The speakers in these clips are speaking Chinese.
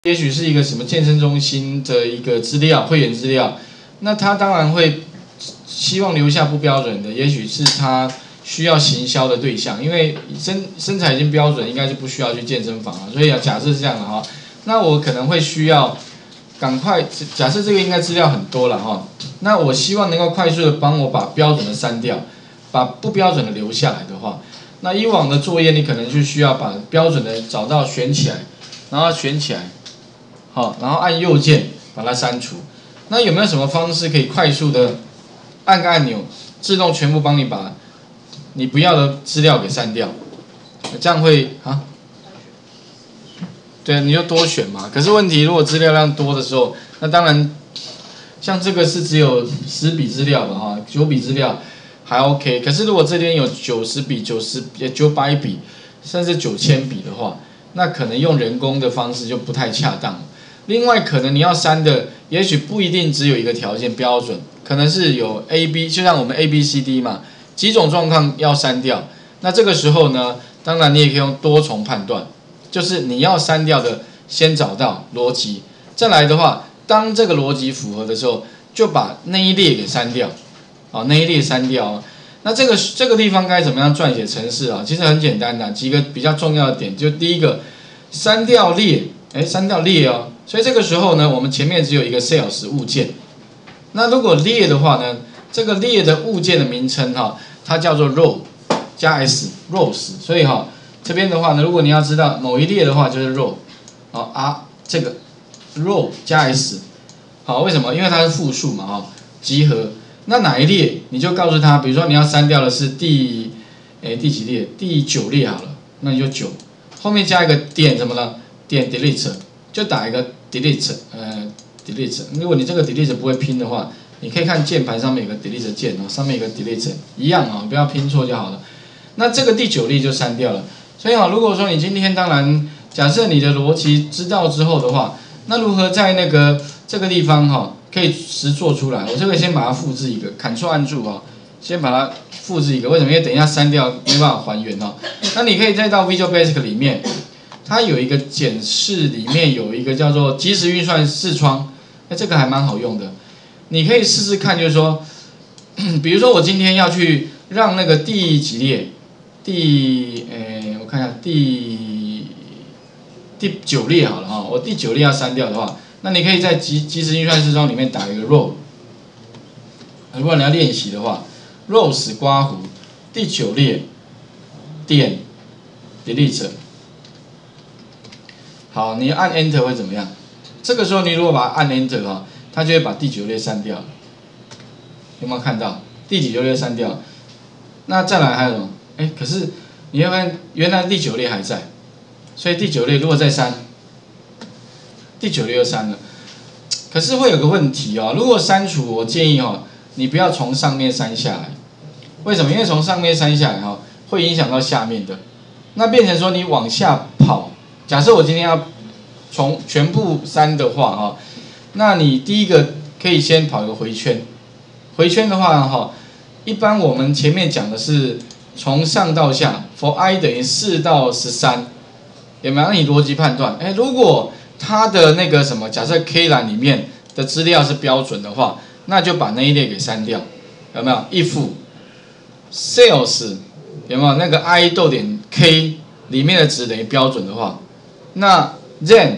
也许是一个什么健身中心的一个资料、会员资料，那他当然会希望留下不标准的，也许是他需要行销的对象，因为身材已经标准，应该就不需要去健身房了。所以假设是这样的哈，那我可能会需要赶快，假设这个应该资料很多了哈，那我希望能够快速的帮我把标准的删掉，把不标准的留下来的话，那以往的作业你可能就需要把标准的找到选起来，然后选起来。好，然后按右键把它删除。那有没有什么方式可以快速的按个按钮，自动全部帮你把你不要的资料给删掉？这样会啊？对，你就多选嘛。可是问题如果资料量多的时候，那当然像这个是只有10笔资料吧，哈，9笔资料还 OK。可是如果这边有90笔、900笔，甚至9000笔的话，那可能用人工的方式就不太恰当。另外，可能你要删的，也许不一定只有一个条件标准，可能是有 A、B， 就像我们 A、B、C、D 嘛，几种状况要删掉。那这个时候呢，当然你也可以用多重判断，就是你要删掉的，先找到逻辑，再来的话，当这个逻辑符合的时候，就把那一列给删掉，啊，那一列删掉。那这个地方该怎么样撰写程式啊？其实很简单的，几个比较重要的点，就第一个，删掉列，删掉列哦。所以这个时候呢，我们前面只有一个 sales 物件。那如果列的话呢，这个列的物件的名称哈，它叫做 row 加 s rows。所以哈，这边的话呢，如果你要知道某一列的话，就是 row， 这个 row 加 s， 好，为什么？因为它是复数嘛，哈，集合。那哪一列你就告诉他，比如说你要删掉的是第几列？第9列好了，那你就9，后面加一个点什么呢？点 delete。就打一个 delete， 如果你这个 delete 不会拼的话，你可以看键盘上面有个 delete 键哦，上面有个 delete 一样哦，不要拼错就好了。那这个第9列就删掉了。所以如果说你今天当然假设你的逻辑知道之后的话，那如何在这个地方可以实做出来？我这个先把它复制一个 ，Ctrl 按住先把它复制一个。为什么？因为等一下删掉没办法还原哦。那你可以再到 Visual Basic 里面。它有一个检视，里面有一个叫做即时运算视窗，这个还蛮好用的，你可以试试看，就是说，比如说我今天要去让那个第几列，我看一下第9列好了哈，我第9列要删掉的话，那你可以在即时运算视窗里面打一个 row， 如果你要练习的话 ，rows 刮弧第9列点 delete。好，你按 Enter 会怎么样？这个时候你如果把它按 Enter 它就会把第9列删掉。有没有看到？第9列删掉。那再来还有什么？可是你会发现原来第9列还在，所以第9列如果再删，第9列又删了。可是会有个问题如果删除，我建议你不要从上面删下来。为什么？因为从上面删下来会影响到下面的，那变成说你往下跑。假设我今天要从全部删的话那你第一个可以先跑一个回圈。回圈的话一般我们前面讲的是从上到下 ，for i 等于4到13，有没有？那你逻辑判断，如果它的那个什么，假设 K 栏里面的资料是标准的话，那就把那一列给删掉，有没有 ？if sales 有没有那个 i 逗点 K 里面的值等于标准的话？那 then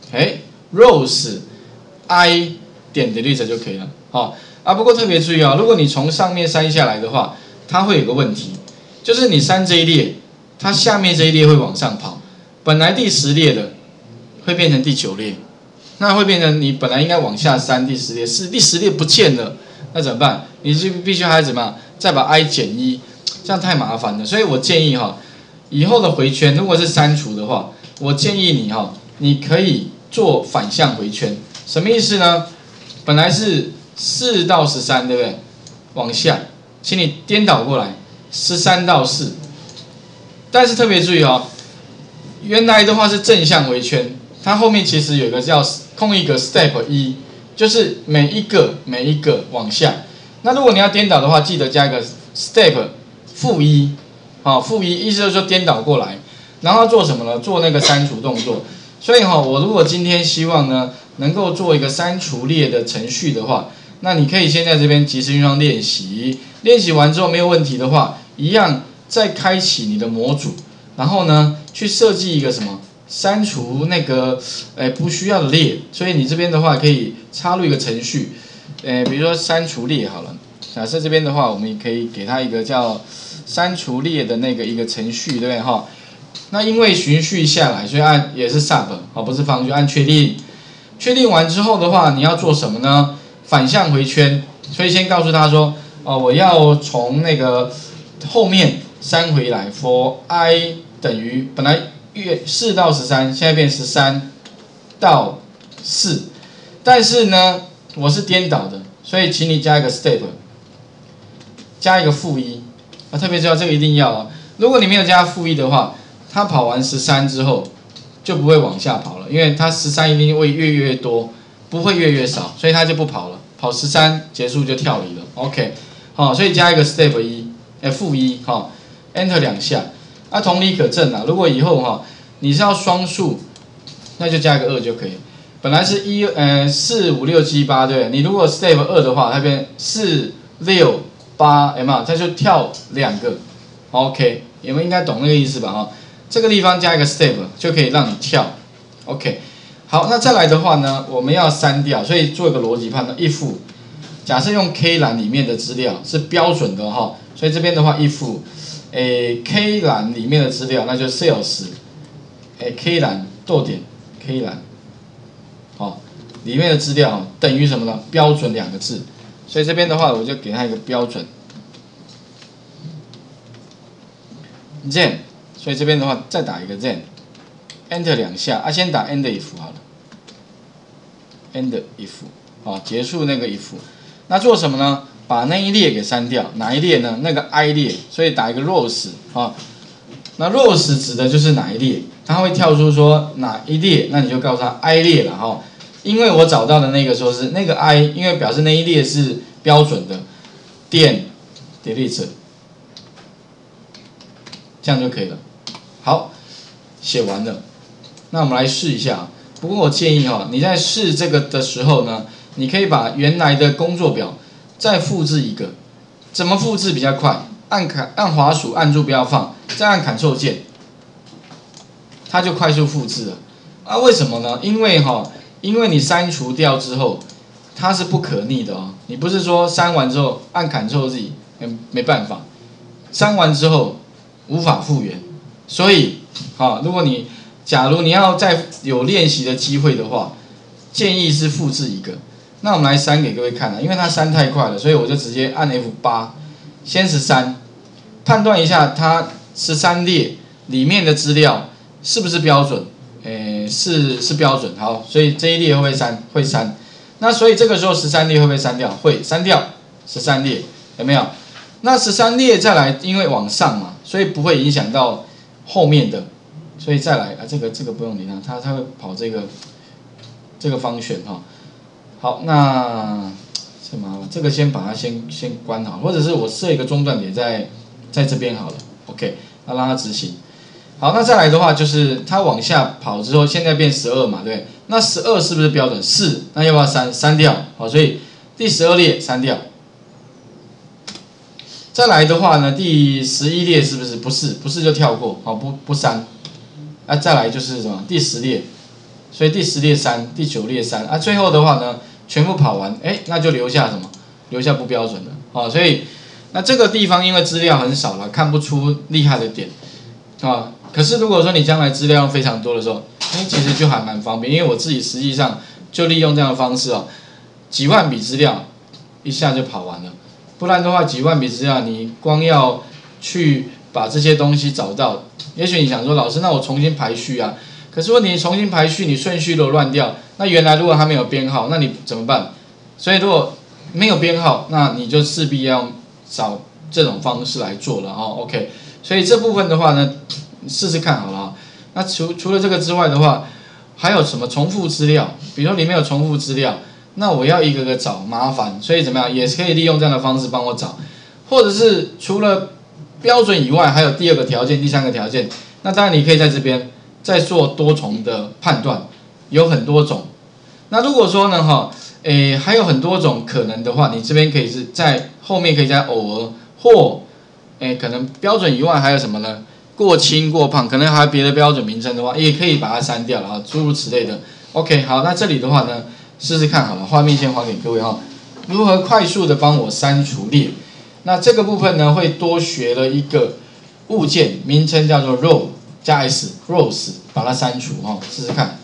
rows i 点 delete 就可以了，不过特别注意如果你从上面删下来的话，它会有个问题，就是你删这一列，它下面这一列会往上跑，本来第10列的会变成第9列，那会变成你本来应该往下删第10列，是第10列不见了，那怎么办？你就必须还怎么样？再把 i 减1，这样太麻烦了。所以我建议以后的回圈如果是删除的话，我建议你可以做反向回圈，什么意思呢？本来是4到13，对不对？往下，请你颠倒过来，13到4。但是特别注意原来的话是正向回圈，它后面其实有一个叫空一个 step 1，就是每一个往下。那如果你要颠倒的话，记得加一个 step -1，负1，意思就是说颠倒过来。然后做什么呢？做那个删除动作。 所以我如果今天希望呢能够做一个删除列的程序的话，那你可以先在这边即时运算练习，练习完之后没有问题的话，一样再开启你的模组，然后呢去设计一个什么删除那个不需要的列，所以你这边的话可以插入一个程序，比如说删除列好了，假设这边的话我们也可以给它一个叫删除列的那个一个程序，对不对哈？那因为循序下来，所以按也是 sub 不是方，就按确定。确定完之后的话，你要做什么呢？反向回圈，所以先告诉他说，我要从那个后面删回来 ，for I 等于本来4到13，现在变13到4，但是呢，我是颠倒的，所以请你加一个 step， 加一个-1，特别知道这个一定要啊，如果你没有加-1的话，它跑完13之后就不会往下跑了，因为它13一定会越多，不会越少，所以它就不跑了，跑13结束就跳离了。OK， 所以加一个 step 1，-1，Enter 2下。同理可证啊，如果以后你是要双数，那就加一个2就可以。本来是4、5、6、7、8，对不对？你如果 step 2的话，它变4、6、8，有没有？它就跳2个。OK， 你们应该懂那个意思吧？这个地方加一个 step 就可以让你跳。OK， 好，那再来的话呢，我们要删掉，所以做一个逻辑判断。if 假设用 K 栏里面的资料是标准的所以这边的话 if K 栏里面的资料，那就 sales K 栏K 栏里面的资料等于什么呢？标准2个字，所以这边的话我就给它一个标准 then， 所以这边的话再打一个 then Enter 2下先打 end if 好了 end if 结束那个 if， 那做什么呢？把那一列给删掉，哪一列呢？那个 I 列，所以打一个 rows 那 rows 指的就是哪一列，它会跳出说哪一列，那你就告诉他 I 列了因为我找到的那个说是那个 I， 因为表示那一列是标准的，点 delete， 这样就可以了。好，写完了，那我们来试一下。不过我建议你在试这个的时候呢，你可以把原来的工作表再复制一个，怎么复制比较快？按滑鼠按住不要放，再按 Ctrl 键，它就快速复制了。为什么呢？因为你删除掉之后，它是不可逆的你不是说删完之后按 Ctrl Z， 没办法，删完之后无法复原。所以假如你要再有练习的机会的话，建议是复制一个。那我们来删给各位看因为它删太快了，所以我就直接按 F8， 先13，判断一下它13列里面的资料是不是标准，是标准。好，所以这一列会不会删？会删。那所以这个时候13列会不会删掉？会删掉13列，有没有？那13列再来，因为往上嘛，所以不会影响到后面的，所以再来这个不用理它会跑这个方选好，那这麻烦，这个先把它先关好，或者是我设一个中断点在这边好了 ，OK， 那让它执行。好，那再来的话就是它往下跑之后，现在变12嘛，对，那12是不是标准？是，那要不要删掉？好，所以第12列删掉。再来的话呢，第11列是不是？不是就跳过，不删。再来就是什么？第10列，所以第10列删，第9列删。最后的话呢？全部跑完，那就留下什么？留下不标准的，所以那这个地方因为资料很少了，看不出厉害的点，可是如果说你将来资料非常多的时候，其实就还蛮方便，因为我自己实际上就利用这样的方式几万笔资料一下就跑完了，不然的话几万笔资料你光要去把这些东西找到，也许你想说老师，那我重新排序啊。可是问题重新排序，你顺序都乱掉。那原来如果它没有编号，那你怎么办？所以如果没有编号，那你就势必要找这种方式来做了OK， 所以这部分的话呢，试试看好了那除了这个之外的话，还有什么重复资料？比如说里面有重复资料，那我要一个个找麻烦，所以怎么样也是可以利用这样的方式帮我找，或者是除了标准以外，还有第2个条件、第3个条件。那当然你可以在这边再做多重的判断，有很多种。那如果说呢还有很多种可能的话，你这边可以是在后面可以加偶尔或可能标准以外还有什么呢？过轻过胖，可能还有别的标准名称的话，也可以把它删掉了诸如此类的。OK， 好，那这里的话呢，试试看好了，画面先还给各位如何快速的帮我删除列？那这个部分呢，会多学了一个物件名称叫做 row 加 s rows， 把它删除试试看。